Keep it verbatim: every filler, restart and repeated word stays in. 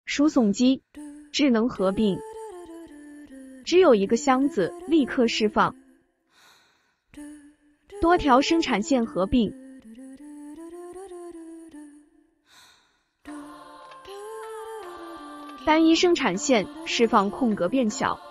输送机智能合并，只有一个箱子，立刻释放。多条生产线合并，单一生产线释放空格变小。